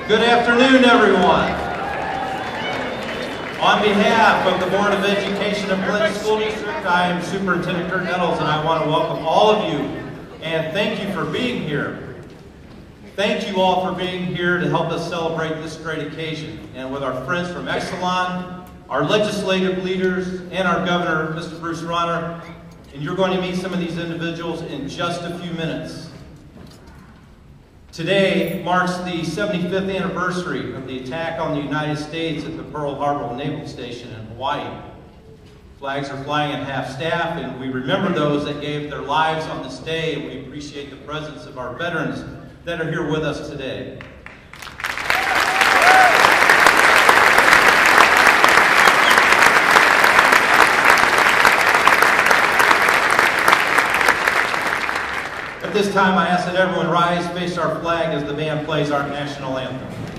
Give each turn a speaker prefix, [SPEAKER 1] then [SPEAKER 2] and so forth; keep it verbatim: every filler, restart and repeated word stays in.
[SPEAKER 1] Good afternoon, everyone. On behalf of the Board of Education of Clinton School District, I am Superintendent Kurt Nettles, and I want to welcome all of you and thank you for being here. Thank you all for being here to help us celebrate this great occasion. And with our friends from Exelon, our legislative leaders, and our governor, Mister Bruce Rauner, and you're going to meet some of these individuals in just a few minutes. Today marks the seventy-fifth anniversary of the attack on the United States at the Pearl Harbor Naval Station in Hawaii. Flags are flying at half-staff, and we remember those that gave their lives on this day, and we appreciate the presence of our veterans that are here with us today. At this time, I ask that everyone rise, face our flag as the band plays our national anthem.